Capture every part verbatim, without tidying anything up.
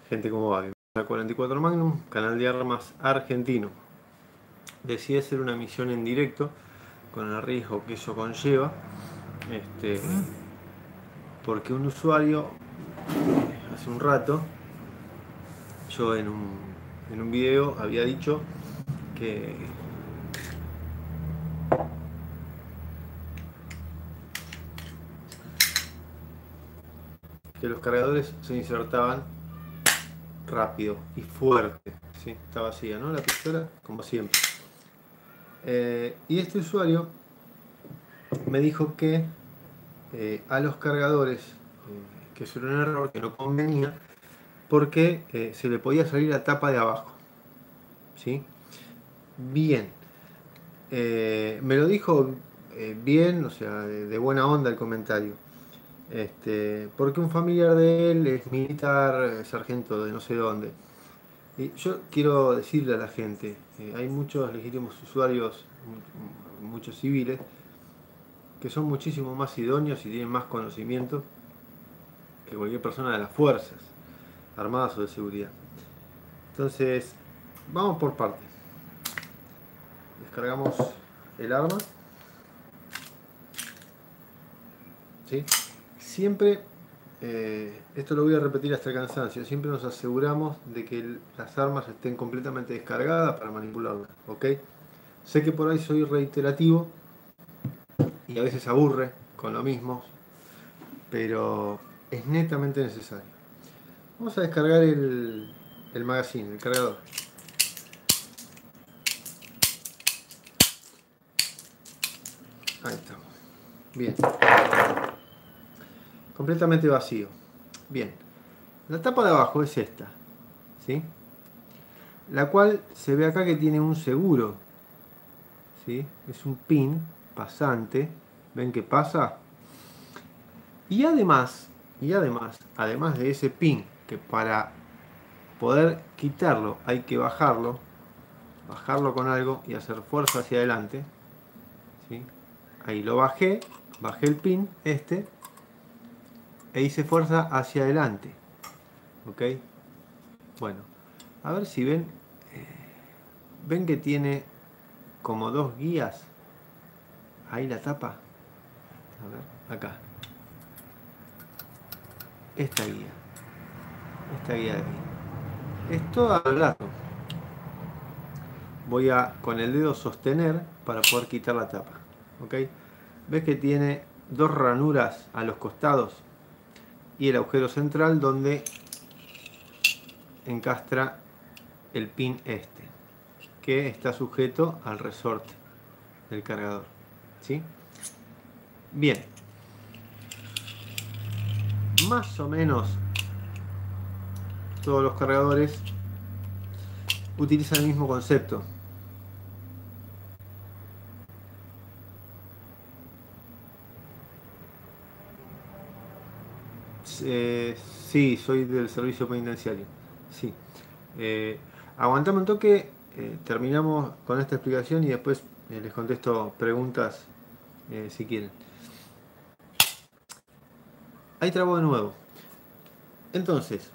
Gente, ¿cómo va? Bienvenidos a cuarenta y cuatro Magnum, canal de armas argentino. Decidí hacer una misión en directo con el riesgo que eso conlleva, este, porque un usuario hace un rato, yo en un, en un video había dicho que, que los cargadores se insertaban rápido y fuerte. ¿Sí? Está vacía, ¿no? La pistola, como siempre. Eh, y este usuario me dijo que eh, a los cargadores, eh, que eso era un error, que no convenía, porque eh, se le podía salir la tapa de abajo. ¿Sí? Bien. Eh, me lo dijo eh, bien, o sea, de, de buena onda el comentario. Este, porque un familiar de él es militar, sargento de no sé dónde. Y yo quiero decirle a la gente, eh, hay muchos legítimos usuarios, muchos civiles, que son muchísimo más idóneos y tienen más conocimiento que cualquier persona de las fuerzas armadas o de seguridad. Entonces, vamos por partes. Descargamos el arma. ¿Sí? Siempre, eh, esto lo voy a repetir hasta el cansancio, siempre nos aseguramos de que el, las armas estén completamente descargadas para manipularlas. ¿Ok? Sé que por ahí soy reiterativo y a veces aburre con lo mismo, pero es netamente necesario. Vamos a descargar el, el magazine, el cargador. Ahí estamos. Bien. Completamente vacío. Bien. La tapa de abajo es esta. ¿Sí? La cual se ve acá que tiene un seguro. ¿Sí? Es un pin pasante. ¿Ven que pasa? Y además, y además, además de ese pin, que para poder quitarlo hay que bajarlo, bajarlo con algo y hacer fuerza hacia adelante. ¿Sí? Ahí lo bajé, bajé el pin, este, e hice fuerza hacia adelante. ¿Ok? Bueno, a ver si ven, eh, ven que tiene como dos guías. Ahí la tapa. A ver, acá. Esta guía. Esta guía de aquí. Es todo a lo largo. Voy a con el dedo sostener para poder quitar la tapa. ¿Ok? Ves que tiene dos ranuras a los costados y el agujero central donde encastra el pin este, que está sujeto al resorte del cargador. ¿Sí? Bien. Más o menos todos los cargadores utilizan el mismo concepto. Eh, sí, soy del servicio penitenciario. Sí. Eh, aguantame un toque, eh, terminamos con esta explicación y después eh, les contesto preguntas eh, si quieren. Ahí trabo de nuevo. Entonces,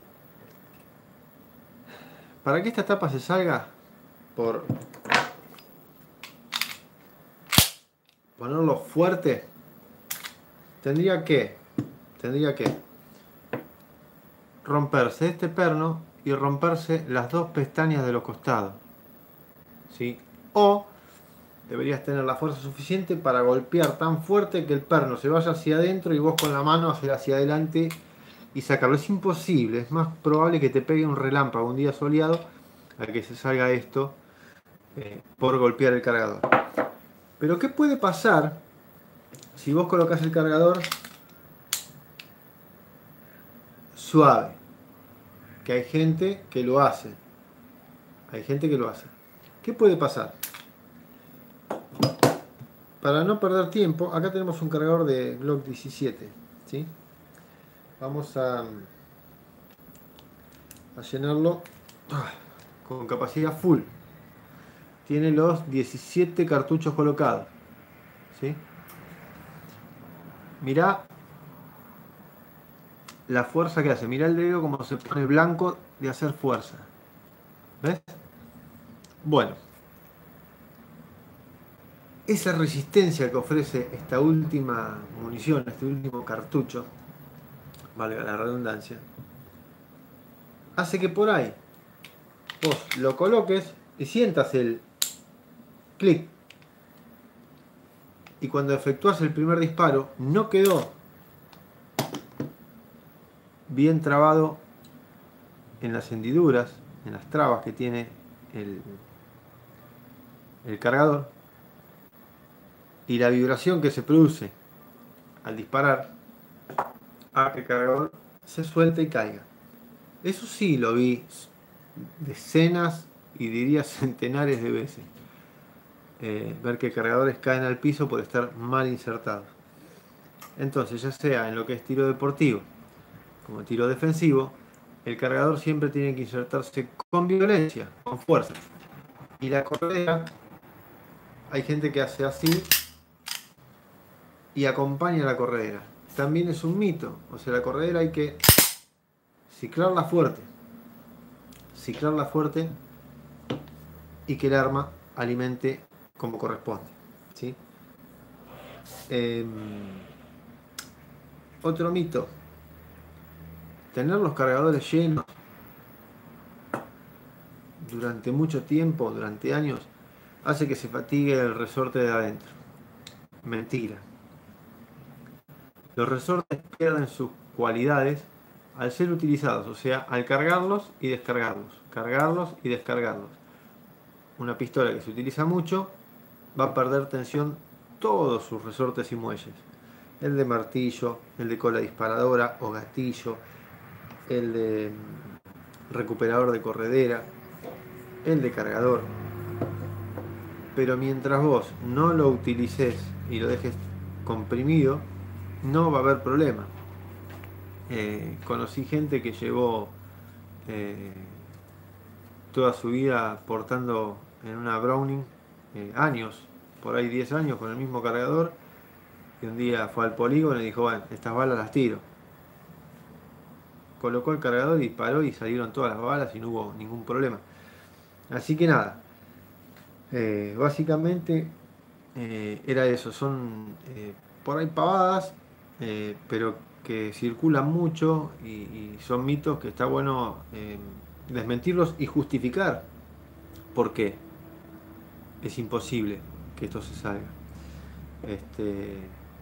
para que esta tapa se salga, por ponerlo fuerte, tendría que, tendría que romperse este perno y romperse las dos pestañas de los costados. ¿Sí? O deberías tener la fuerza suficiente para golpear tan fuerte que el perno se vaya hacia adentro y vos con la mano hacer hacia adelante y sacarlo. Es imposible, es más probable que te pegue un relámpago un día soleado a que se salga esto eh, por golpear el cargador. Pero ¿qué puede pasar si vos colocas el cargador suave? Que hay gente que lo hace. Hay gente que lo hace. ¿Qué puede pasar? Para no perder tiempo, acá tenemos un cargador de Glock diecisiete. ¿Sí? Vamos a, a llenarlo con capacidad full. Tiene los diecisiete cartuchos colocados. ¿Sí? Mirá la fuerza que hace. Mirá el dedo como se pone blanco de hacer fuerza. ¿Ves? Bueno. Esa resistencia que ofrece esta última munición, este último cartucho, valga la redundancia, hace que por ahí vos lo coloques y sientas el clic. Y cuando efectúas el primer disparo, no quedó bien trabado en las hendiduras, en las trabas que tiene el, el cargador. Y la vibración que se produce al disparar hace que el cargador se suelte y caiga. Eso sí lo vi decenas y diría centenares de veces. Eh, ver que cargadores caen al piso por estar mal insertados. Entonces, ya sea en lo que es tiro deportivo como tiro defensivo, el cargador siempre tiene que insertarse con violencia, con fuerza. Y la correa, hay gente que hace así y acompaña la corredera. También es un mito, o sea, la corredera hay que ciclarla fuerte, ciclarla fuerte y que el arma alimente como corresponde, ¿sí? Eh, otro mito, tener los cargadores llenos durante mucho tiempo, durante años, hace que se fatigue el resorte de adentro. Mentira. Los resortes pierden sus cualidades al ser utilizados, o sea, al cargarlos y descargarlos, cargarlos y descargarlos. Una pistola que se utiliza mucho va a perder tensión todos sus resortes y muelles. El de martillo, el de cola disparadora o gatillo, el de recuperador de corredera, el de cargador. Pero mientras vos no lo utilices y lo dejes comprimido, no va a haber problema. Eh, conocí gente que llevó eh, toda su vida portando en una Browning eh, años, por ahí diez años con el mismo cargador, y un día fue al polígono y dijo, bueno, estas balas las tiro. Colocó el cargador, disparó y salieron todas las balas y no hubo ningún problema. Así que nada, eh, básicamente eh, era eso, son eh, por ahí pavadas, eh, pero que circulan mucho y, y son mitos que está bueno eh, desmentirlos y justificar por qué es imposible que esto se salga. Este,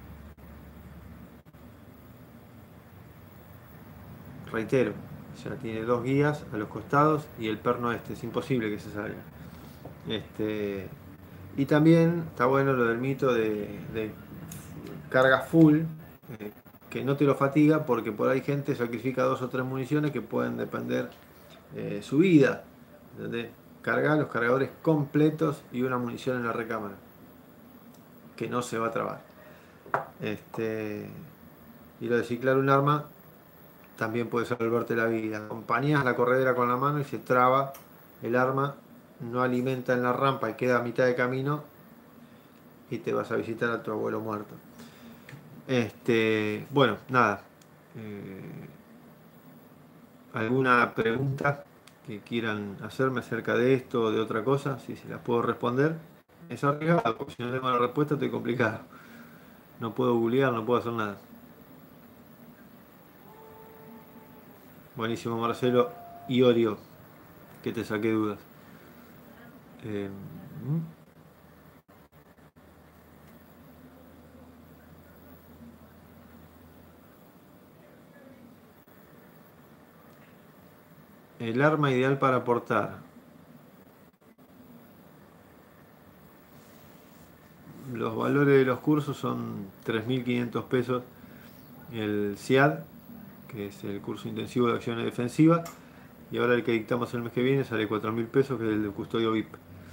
reitero, ya tiene dos guías a los costados y el perno este, es imposible que se salga. Este, y también está bueno lo del mito de, de carga full, eh, que no te lo fatiga porque por ahí gente sacrifica dos o tres municiones que pueden depender eh, su vida. ¿Entendés? Cargar los cargadores completos y una munición en la recámara que no se va a trabar. Este, y lo de ciclar un arma también puede salvarte la vida. Acompañas la corredera con la mano y se traba el arma, no alimenta en la rampa y queda a mitad de camino y te vas a visitar a tu abuelo muerto. Este, bueno, nada. Eh, ¿Alguna pregunta que quieran hacerme acerca de esto o de otra cosa? Si se las puedo responder. Es arriesgado, porque si no tengo la respuesta estoy complicado. No puedo googlear, no puedo hacer nada. Buenísimo, Marcelo. Iorio, que te saqué dudas. Eh, el arma ideal para portar. Los valores de los cursos son tres mil quinientos pesos. El C I A D, que es el curso intensivo de acciones defensivas, y ahora el que dictamos el mes que viene sale cuatro mil pesos, que es el de custodio V I P.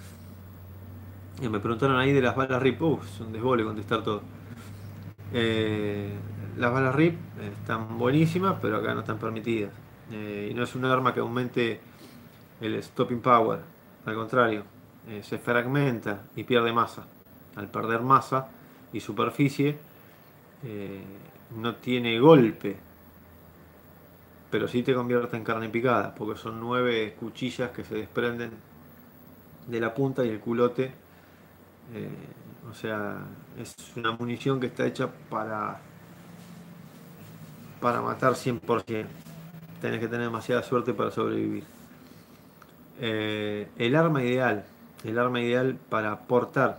Y me preguntaron ahí de las balas R I P. Uf, es un desbole contestar todo. Eh, las balas R I P están buenísimas, pero acá no están permitidas. Eh, y no es un arma que aumente el stopping power. Al contrario, eh, se fragmenta y pierde masa. Al perder masa y superficie, eh, no tiene golpe. pero sí te convierte en carne picada, porque son nueve cuchillas que se desprenden de la punta y el culote. Eh, o sea, es una munición que está hecha para, para matar cien por ciento. Tenés que tener demasiada suerte para sobrevivir. Eh, el arma ideal, el arma ideal para portar,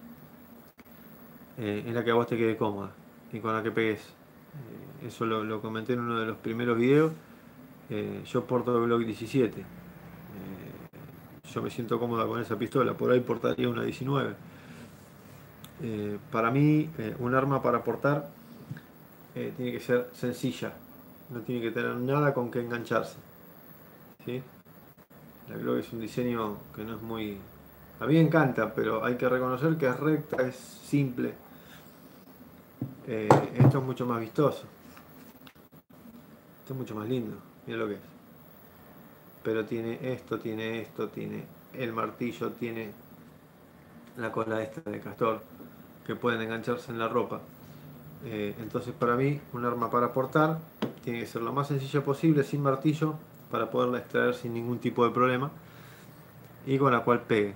eh, es la que a vos te quede cómoda y con la que pegues. Eh, eso lo, lo comenté en uno de los primeros videos. Eh, yo porto el Glock diecisiete. Eh, yo me siento cómoda con esa pistola. Por ahí portaría una diecinueve. Eh, para mí, eh, un arma para portar eh, tiene que ser sencilla. No tiene que tener nada con que engancharse. ¿Sí? La Glock es un diseño que no es muy... A mí me encanta, pero hay que reconocer que es recta, es simple. Eh, esto es mucho más vistoso. Esto es mucho más lindo. Mira lo que es. Pero tiene esto, tiene esto, tiene el martillo, tiene la cola esta de castor, que pueden engancharse en la ropa. Eh, entonces para mí un arma para portar tiene que ser lo más sencilla posible, sin martillo, para poderla extraer sin ningún tipo de problema y con la cual pegue.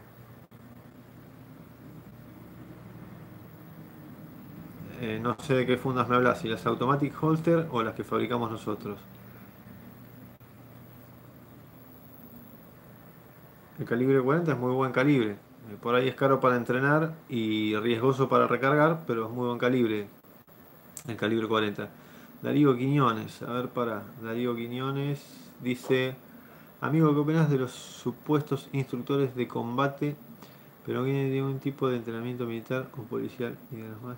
Eh, no sé de qué fundas me hablas, si las Automatic Holster o las que fabricamos nosotros. El calibre cuarenta es muy buen calibre. Eh, por ahí es caro para entrenar y riesgoso para recargar, pero es muy buen calibre el calibre cuarenta. Darío Quiñones, a ver, para. Darío Quiñones dice: amigo, ¿qué opinas de los supuestos instructores de combate, pero no tienen ningún tipo de entrenamiento militar o policial? Y de los más.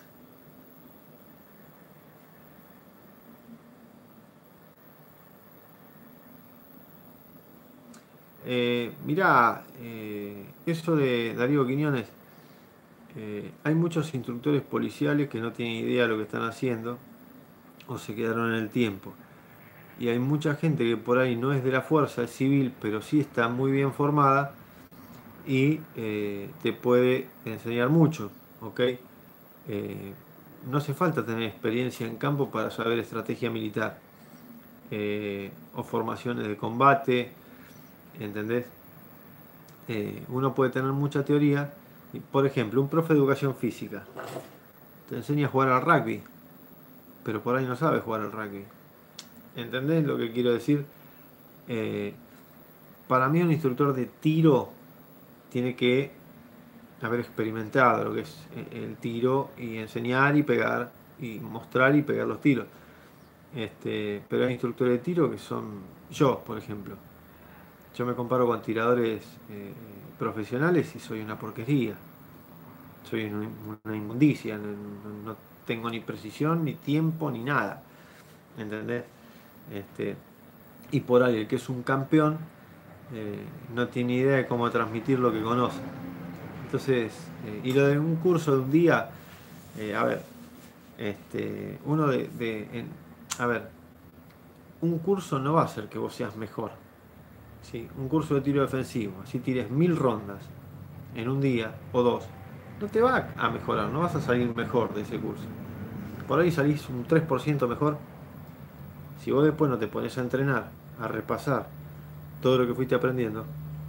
Eh, mirá, eh, eso de Darío Quiñones, eh, hay muchos instructores policiales que no tienen idea de lo que están haciendo o se quedaron en el tiempo. Y hay mucha gente que por ahí no es de la fuerza, es civil, pero sí está muy bien formada y eh, te puede enseñar mucho, ¿ok? Eh, no hace falta tener experiencia en campo para saber estrategia militar eh, o formaciones de combate, ¿entendés? Eh, uno puede tener mucha teoría. Y, por ejemplo, un profe de educación física te enseña a jugar al rugby, pero por ahí no sabe jugar al rugby. ¿Entendés lo que quiero decir? Eh, para mí un instructor de tiro tiene que haber experimentado lo que es el tiro y enseñar y pegar y mostrar y pegar los tiros. Este, pero hay instructores de tiro que son yo, por ejemplo. Yo me comparo con tiradores eh, profesionales y soy una porquería. Soy una inmundicia. No, no- no tengo ni precisión, ni tiempo, ni nada. ¿Entendés? Este, y por ahí el que es un campeón eh, no tiene idea de cómo transmitir lo que conoce. Entonces, eh, y lo de un curso de un día, eh, a ver, este, uno de, de- en- a ver, un curso no va a hacer que vos seas mejor. ¿Sí? Un curso de tiro defensivo, si tires mil rondas en un día o dos, no te va a mejorar, no vas a salir mejor de ese curso. Por ahí salís un tres por ciento mejor. Si vos después no te pones a entrenar, a repasar todo lo que fuiste aprendiendo,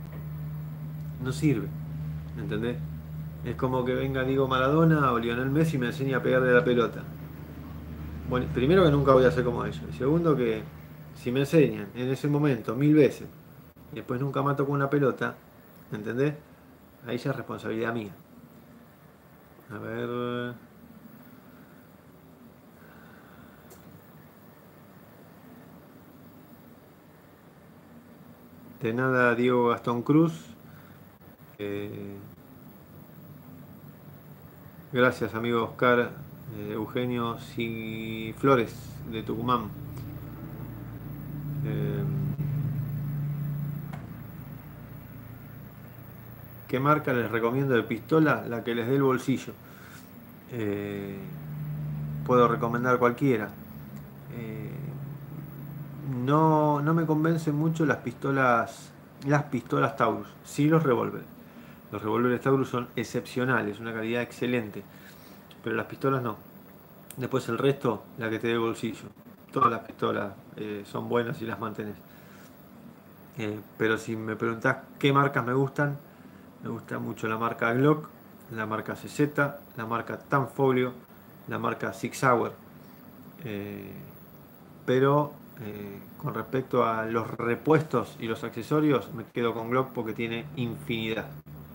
no sirve. ¿Entendés? Es como que venga Diego Maradona o Lionel Messi y me enseñe a pegarle la pelota. Bueno, primero que nunca voy a ser como ellos. Y segundo que si me enseñan en ese momento mil veces y después nunca mato con una pelota, ¿entendés? Ahí ya es responsabilidad mía. A ver. De nada, Diego Gastón Cruz. Eh, gracias, amigo Oscar eh, Eugenio Si Flores de Tucumán. Eh, ¿Qué marca les recomiendo de pistola? La que les dé el bolsillo. Eh, puedo recomendar cualquiera. Eh, no, no me convencen mucho las pistolas, las pistolas Taurus, sí los revólveres. Los revólveres Taurus son excepcionales, una calidad excelente, pero las pistolas no. Después el resto, la que te dé bolsillo. todas las pistolas eh, son buenas y las mantenés. Eh, pero si me preguntás qué marcas me gustan, me gusta mucho la marca Glock, la marca C Z, la marca Tanfoglio, la marca Sig Sauer. Eh, pero eh, con respecto a los repuestos y los accesorios, me quedo con Glock porque tiene infinidad.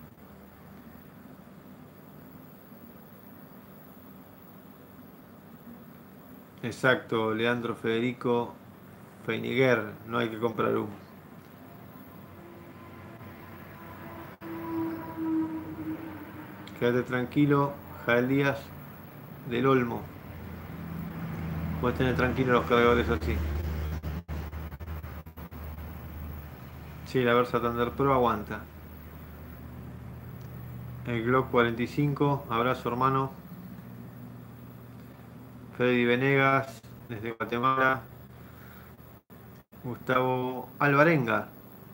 Exacto, Leandro Federico Feiniguer, no hay que comprar humo. Quédate tranquilo, Jael Díaz del Olmo. Puedes tener tranquilo los cargadores así. Sí, la Versa Thunder Pro aguanta. El Glock cuarenta y cinco, abrazo hermano. Freddy Venegas, desde Guatemala. Gustavo Alvarenga.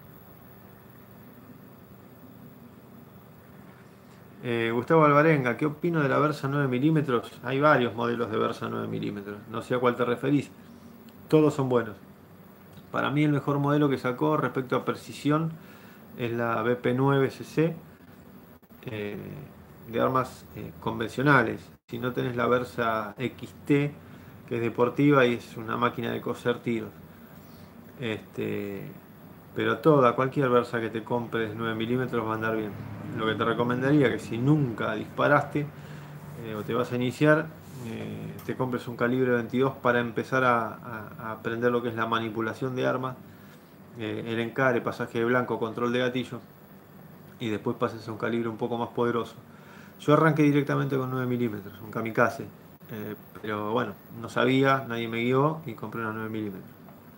Eh, Gustavo Alvarenga, ¿qué opino de la Versa nueve milímetros? Hay varios modelos de Versa nueve milímetros, no sé a cuál te referís. Todos son buenos. Para mí el mejor modelo que sacó respecto a precisión es la B P nueve C C eh, de armas eh, convencionales. Si no tenés la Versa X T, que es deportiva y es una máquina de coser tiros. Este, pero toda, cualquier Versa que te compres nueve milímetros va a andar bien. Lo que te recomendaría que si nunca disparaste eh, o te vas a iniciar, eh, te compres un calibre veintidós para empezar a, a- a aprender lo que es la manipulación de armas, eh, el encare, pasaje de blanco, control de gatillo, y después pases a un calibre un poco más poderoso. Yo arranqué directamente con nueve milímetros, un kamikaze, eh, pero bueno, no sabía, nadie me guió y compré una nueve milímetros.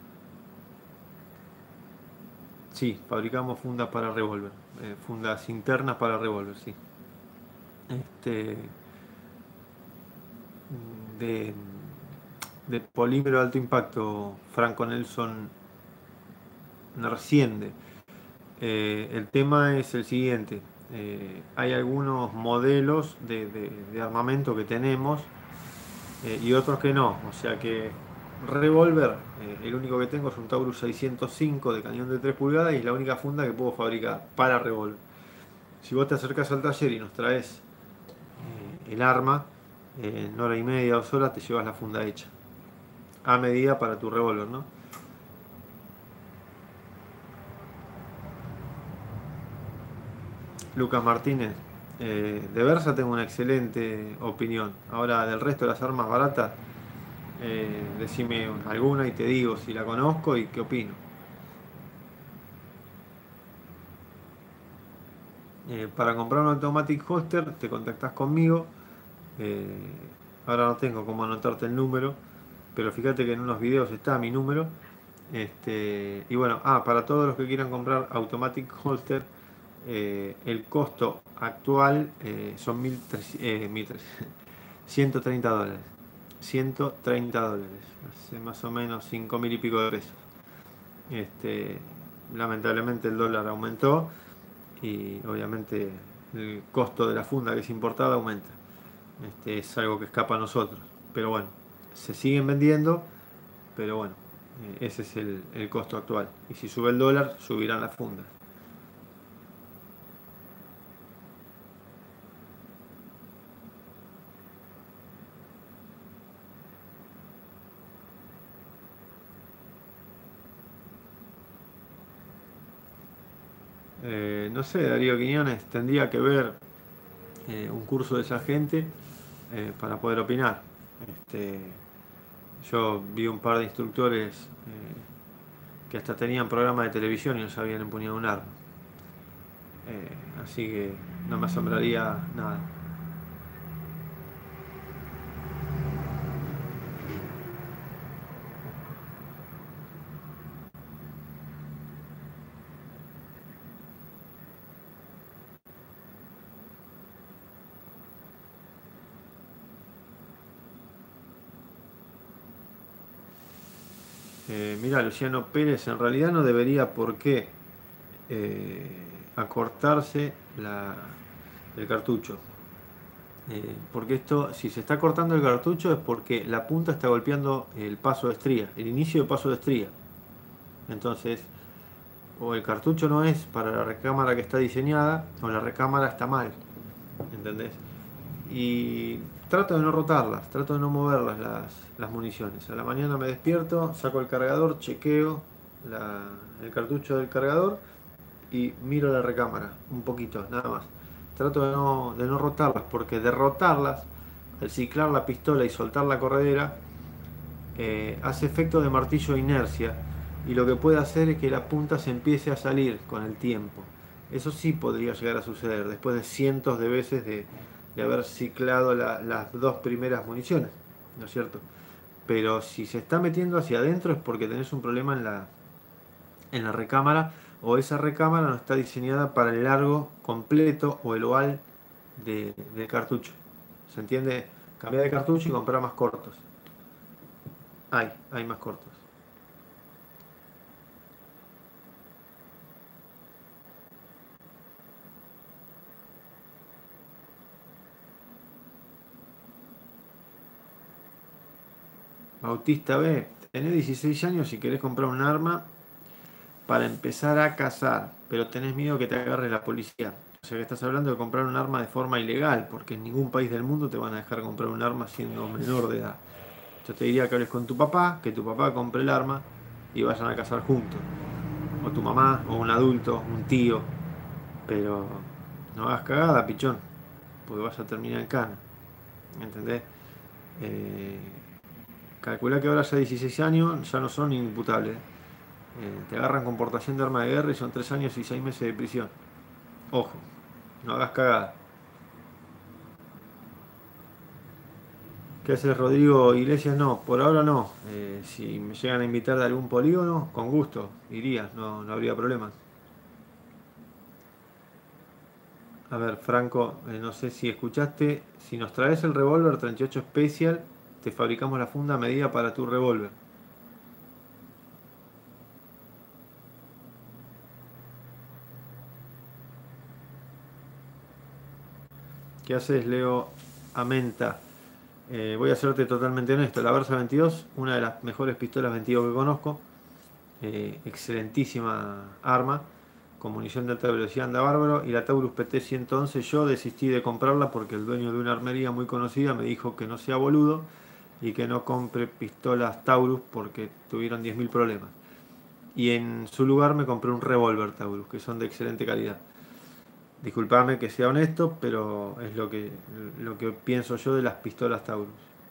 Sí, fabricamos fundas para revólver, eh, fundas internas para revólver, sí. Este, de, de polímero de alto impacto, Franco Nelson Narciende. Eh, el tema es el siguiente. Eh, hay algunos modelos de, de- de armamento que tenemos eh, y otros que no. O sea que revólver, eh, el único que tengo es un Taurus seiscientos cinco de cañón de tres pulgadas y es la única funda que puedo fabricar para revólver. Si vos te acercás al taller y nos traes eh, el arma, eh, en hora y media, dos horas te llevas la funda hecha. A medida para tu revólver, ¿no? Lucas Martínez, eh, de Versa tengo una excelente opinión. Ahora, del resto de las armas baratas, eh, decime alguna y te digo si la conozco y qué opino. Eh, para comprar un Automatic Holster te contactás conmigo. eh, Ahora no tengo cómo anotarte el número, pero fíjate que en unos videos está mi número. Este, y bueno, ah, para todos los que quieran comprar Automatic Holster, eh, el costo actual eh, son mil trescientos, eh, mil trescientos, ciento treinta dólares. ciento treinta dólares, hace más o menos cinco mil y pico de pesos. Este, lamentablemente el dólar aumentó y obviamente el costo de la funda que es importada aumenta. Este, es algo que escapa a nosotros. Pero bueno, se siguen vendiendo, pero bueno, eh, ese es el, el costo actual. Y si sube el dólar, subirán las fundas. Eh, no sé, Darío Quiñones, tendría que ver eh, un curso de esa gente eh, para poder opinar. Este, yo vi un par de instructores eh, que hasta tenían programa de televisión y no sabían empuñar un arma. Eh, así que no me asombraría nada. Eh, mira, Luciano Pérez en realidad no debería por qué eh, acortarse la- el cartucho. Eh, porque esto, si se está cortando el cartucho es porque la punta está golpeando el paso de estría, el inicio de paso de estría. Entonces, o el cartucho no es para la recámara que está diseñada, o la recámara está mal, ¿entendés? Y trato de no rotarlas, trato de no moverlas las, las municiones. A la mañana me despierto, saco el cargador, chequeo la- el cartucho del cargador y miro la recámara, un poquito, nada más. Trato de no, de no rotarlas, porque de rotarlas, al ciclar la pistola y soltar la corredera, eh, hace efecto de martillo de inercia y lo que puede hacer es que la punta se empiece a salir con el tiempo. Eso sí podría llegar a suceder después de cientos de veces de, de haber ciclado la- las dos primeras municiones, ¿no es cierto? Pero si se está metiendo hacia adentro es porque tenés un problema en la, en la recámara, o esa recámara no está diseñada para el largo completo o el oval de- del cartucho. ¿Se entiende? Cambiar de cartucho y comprar más cortos. Hay, hay más cortos. Bautista B, tenés dieciséis años y querés comprar un arma para empezar a cazar, pero tenés miedo que te agarre la policía. O sea que estás hablando de comprar un arma de forma ilegal, porque en ningún país del mundo te van a dejar comprar un arma siendo menor de edad. Yo te diría que hables con tu papá, que tu papá compre el arma y vayan a cazar juntos. O tu mamá, o un adulto, un tío. Pero no hagas cagada, pichón, porque vas a terminar en cana. ¿Entendés? Eh, calculá que ahora ya dieciséis años ya no son inimputables. Eh, te agarran con portación de arma de guerra y son tres años y seis meses de prisión. Ojo, no hagas cagada. ¿Qué haces, Rodrigo Iglesias? No, por ahora no. Eh, si me llegan a invitar de algún polígono, con gusto, iría, no, no habría problema. A ver, Franco, eh, no sé si escuchaste, si nos traes el revólver treinta y ocho Special, te fabricamos la funda a medida para tu revólver. ¿Qué haces, Leo Amenta? Eh, voy a serte totalmente honesto, la Versa veintidós, una de las mejores pistolas veintidós que conozco, eh, excelentísima arma, con munición de alta velocidad, anda bárbaro, y la Taurus P T ciento once yo desistí de comprarla porque el dueño de una armería muy conocida me dijo que no sea boludo y que no compre pistolas Taurus porque tuvieron diez mil problemas. Y en su lugar me compré un revólver Taurus, que son de excelente calidad. Disculpame que sea honesto, pero es lo que, lo que pienso yo de las pistolas Taurus.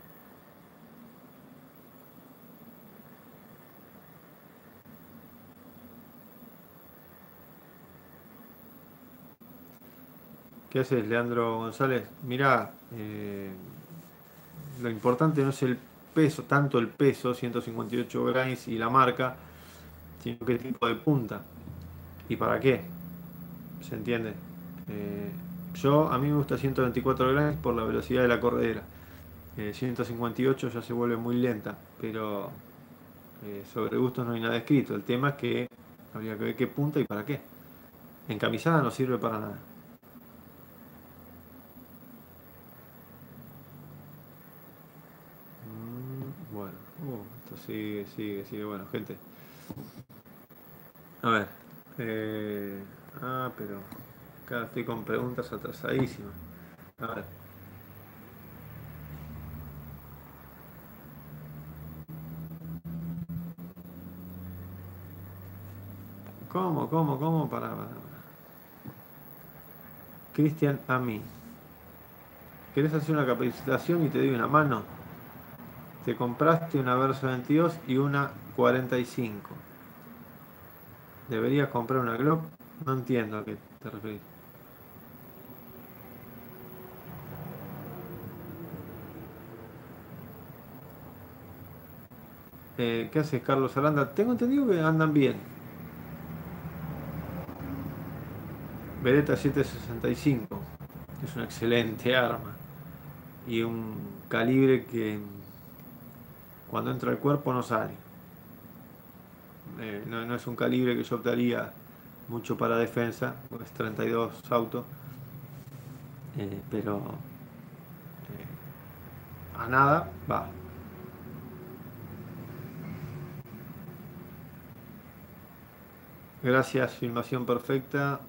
¿Qué haces, Leandro González? Mirá, eh, lo importante no es el peso, tanto el peso, ciento cincuenta y ocho grains y la marca, sino qué tipo de punta y para qué. ¿Se entiende? Eh, yo, a mí me gusta ciento veinticuatro grains por la velocidad de la corredera. Eh, ciento cincuenta y ocho ya se vuelve muy lenta, pero eh, sobre gustos no hay nada escrito. El tema es que habría que ver qué punta y para qué. Encamisada no sirve para nada. Mm, bueno, uh, esto sigue, sigue, sigue. Bueno, gente. A ver. eh, ah, pero acá estoy con preguntas atrasadísimas. A ver. ¿Cómo, cómo, cómo? Para, para, para. Cristian, a mí. ¿Querés hacer una capacitación y te doy una mano? Te compraste una Versa veintidós y una cuarenta y cinco. ¿Deberías comprar una Glock? No entiendo a qué te referís. Eh, ¿qué haces, Carlos Aranda? Tengo entendido que andan bien. Beretta setecientos sesenta y cinco. Es una excelente arma. Y un calibre que cuando entra al cuerpo no sale. Eh, no, no es un calibre que yo optaría mucho para defensa, porque es treinta y dos auto. Eh, pero a nada, va. Gracias, filmación perfecta.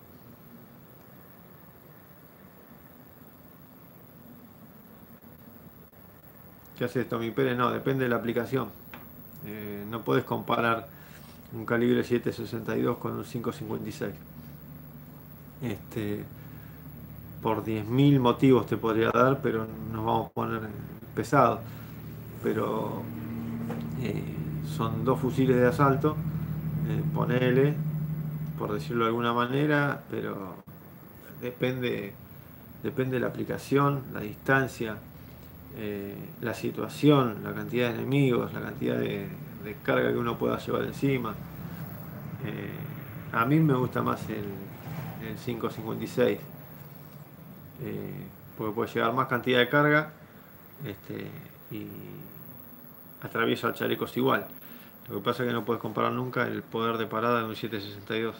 ¿Qué hace esto, mi Pérez? No, depende de la aplicación. Eh, no puedes comparar un calibre siete sesenta y dos con un cinco cincuenta y seis. Este, por diez mil motivos te podría dar, pero nos vamos a poner pesados. Pero eh, son dos fusiles de asalto, eh, ponele, por decirlo de alguna manera, pero depende, depende de la aplicación, la distancia, eh, la situación, la cantidad de enemigos, la cantidad de, de carga que uno pueda llevar encima. Eh, a mí me gusta más el, el cinco cincuenta y seis, eh, porque puede llevar más cantidad de carga, este, y atravieso al chalecos igual. Lo que pasa es que no puedes comparar nunca el poder de parada de un siete sesenta y dos.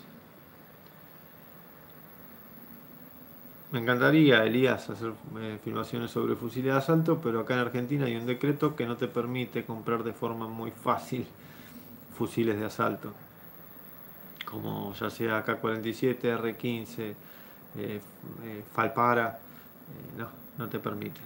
Me encantaría, Elías, hacer eh, filmaciones sobre fusiles de asalto, pero acá en Argentina hay un decreto que no te permite comprar de forma muy fácil fusiles de asalto, como ya sea K cuarenta y siete, R quince, eh, eh, Falpara, eh, no, no te permite.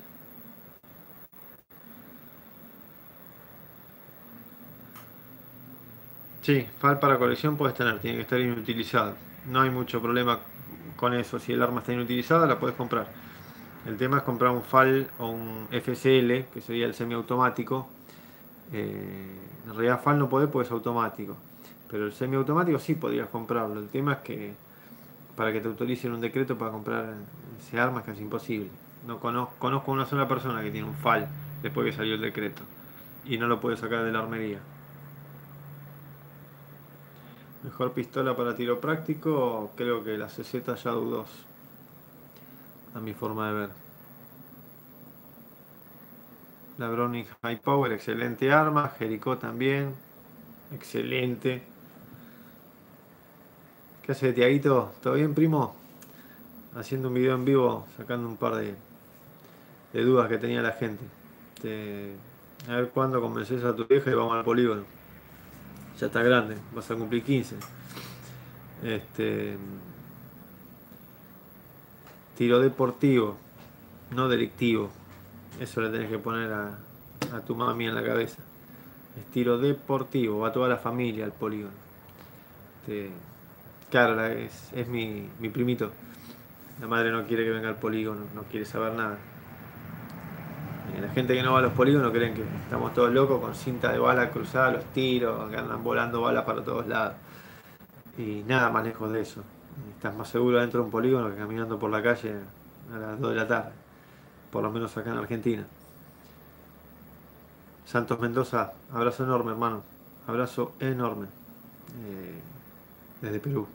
Sí, FAL para colección puedes tener, tiene que estar inutilizado. No hay mucho problema con eso. Si el arma está inutilizada, la puedes comprar. El tema es comprar un FAL o un F C L, que sería el semiautomático. Eh, en realidad FAL no podés porque es automático. Pero el semiautomático sí podrías comprarlo. El tema es que para que te autoricen un decreto para comprar ese arma es casi imposible. No conozco, conozco una sola persona que tiene un FAL después que salió el decreto. Y no lo puede sacar de la armería. Mejor pistola para tiro práctico, creo que la C Z Shadow dos, a mi forma de ver. La Browning High Power, excelente arma. Jericho también, excelente. ¿Qué hace, Tiaguito? ¿Todo bien, primo? Haciendo un video en vivo, sacando un par de, de dudas que tenía la gente. Te- a ver cuándo convences a tu vieja y vamos al polígono. Ya está grande, vas a cumplir quince. Este, tiro deportivo, no delictivo. Eso le tenés que poner a, a tu mami en la cabeza. Es tiro deportivo, va toda la familia al polígono. Este, claro, la- es, es mi, mi primito. La madre no quiere que venga al polígono, no quiere saber nada. Eh, la gente que no va a los polígonos creen que estamos todos locos con cinta de bala cruzada, los tiros, que andan volando balas para todos lados. Y nada más lejos de eso. Estás más seguro dentro de un polígono que caminando por la calle a las dos de la tarde. Por lo menos acá en Argentina. Santos Mendoza, abrazo enorme, hermano. Abrazo enorme. Eh, desde Perú.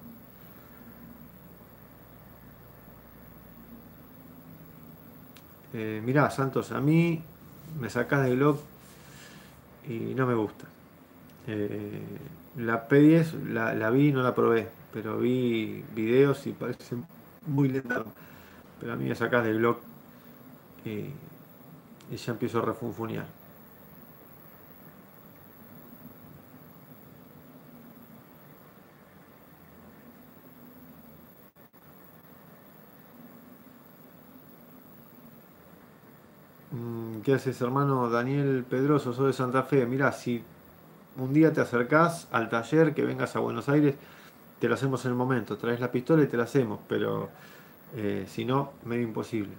Eh, mirá, Santos, a mí me sacás de Glock y no me gusta. Eh, la P diez la, la vi y no la probé, pero vi videos y parece muy lenta. Pero a mí me sacás de Glock y, y ya empiezo a refunfunear. Mm, ¿Qué haces, hermano Daniel Pedroso? Soy de Santa Fe. Mirá, si un día te acercás al taller, que vengas a Buenos Aires, te lo hacemos en el momento. Traes la pistola y te la hacemos, pero eh, si no, medio imposible.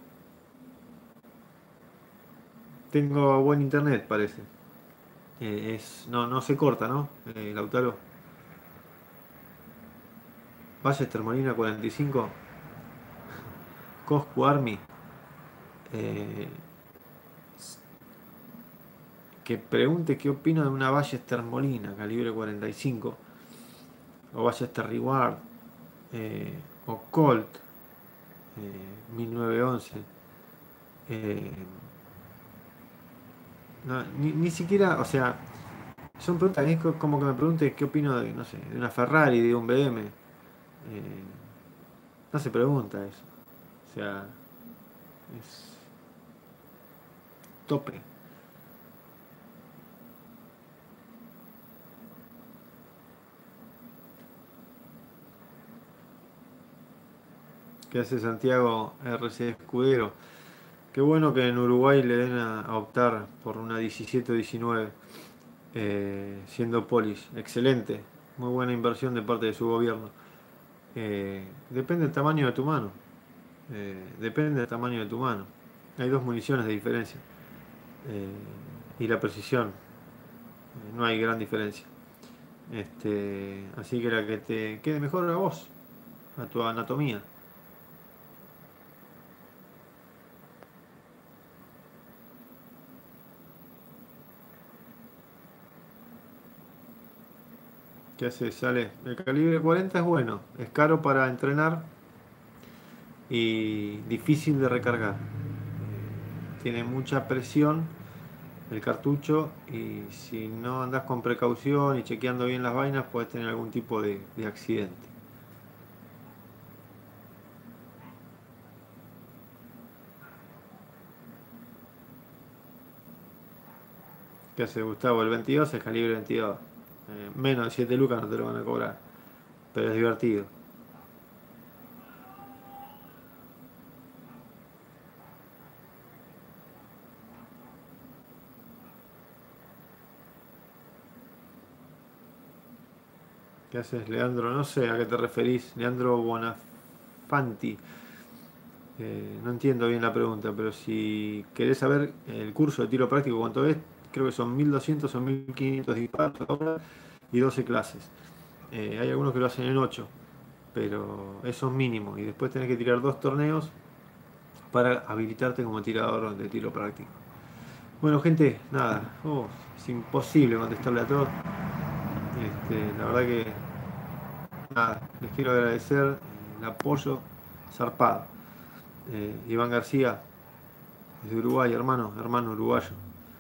Tengo buen internet, parece. Eh, es, no, no se corta, ¿no? Eh, Lautaro. Ballester Molina cuarenta y cinco. Coscu Army. eh, que pregunte qué opino de una Ballester Molina calibre cuarenta y cinco. O Ballester Reward. eh, o Colt eh, mil novecientos once. Eh, no, ni, ni siquiera, o sea, son preguntas que es co- como que me pregunte qué opino de, no sé, de una Ferrari, de un B M. Eh, no se pregunta eso. O sea, es, tope. ¿Qué hace Santiago R C Escudero? Qué bueno que en Uruguay le den a, a optar por una diecisiete o diecinueve, eh, siendo polis. Excelente, muy buena inversión de parte de su gobierno. Eh, depende del tamaño de tu mano. Eh, depende del tamaño de tu mano. Hay dos municiones de diferencia. Eh, y la precisión. Eh, no hay gran diferencia. Este, así que la que te quede mejor a vos, a tu anatomía. ¿Qué hace? Sale. El calibre cuarenta es bueno. Es caro para entrenar y difícil de recargar. Eh, tiene mucha presión el cartucho y si no andas con precaución y chequeando bien las vainas puedes tener algún tipo de, de accidente. ¿Qué hace Gustavo? El veintidós es calibre veintidós. Eh, menos de siete lucas no te lo van a cobrar, pero es divertido. ¿Qué haces, Leandro? No sé a qué te referís. Leandro Bonafanti. Eh, no entiendo bien la pregunta, pero si querés saber el curso de tiro práctico cuánto es, creo que son mil doscientos o mil quinientos disparos ahora y doce clases. Eh, hay algunos que lo hacen en ocho, pero eso es mínimo. Y después tenés que tirar dos torneos para habilitarte como tirador de tiro práctico. Bueno, gente, nada. Oh, es imposible contestarle a todos. Este, la verdad que nada, les quiero agradecer el apoyo zarpado. Eh, Iván García, desde Uruguay, hermano, hermano uruguayo.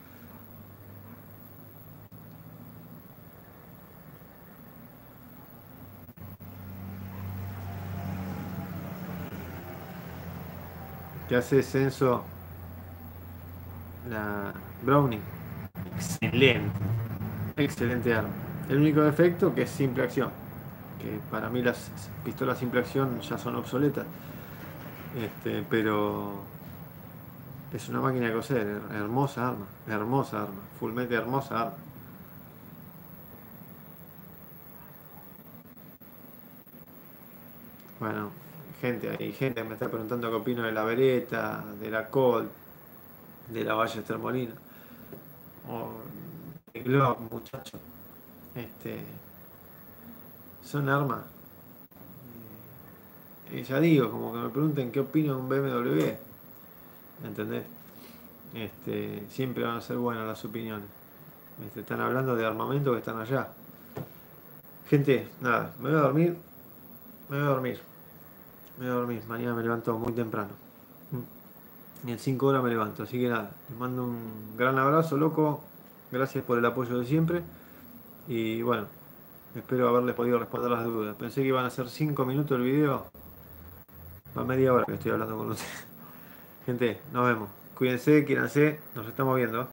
¿Qué hace Censo? La Browning. Excelente, excelente arma. El único defecto que es simple acción, que para mí las pistolas simple acción ya son obsoletas. Este, pero es una máquina de coser, her- hermosa arma, hermosa arma, full mete hermosa arma. Bueno, gente, hay gente que me está preguntando qué opino de la Beretta, de la Colt, de la Ballester Molina, o de Glock, muchachos. Este, son armas. Y ya digo, como que me pregunten qué opino de un B M W, ¿entendés? Este, siempre van a ser buenas las opiniones. Este, están hablando de armamento que están allá. Gente, nada, me voy a dormir, me voy a dormir, me voy a dormir. Mañana me levanto muy temprano. Y en cinco horas me levanto, así que nada, les mando un gran abrazo, loco. Gracias por el apoyo de siempre. Y bueno, espero haberles podido responder las dudas. Pensé que iban a ser cinco minutos el video. Va media hora que estoy hablando con ustedes. Gente, nos vemos. Cuídense, quiéranse, nos estamos viendo.